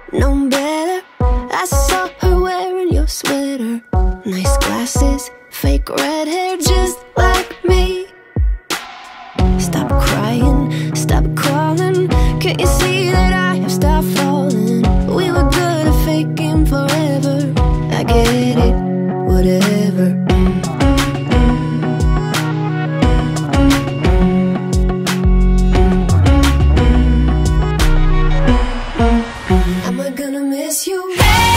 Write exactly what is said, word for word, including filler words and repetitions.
known better. I saw her wearing your sweater. Nice glasses, fake red hair, just like me. Stop crying, stop crawling. Can't you see that I have stopped falling? We were good at faking forever. I get it, whatever. Am I gonna miss you?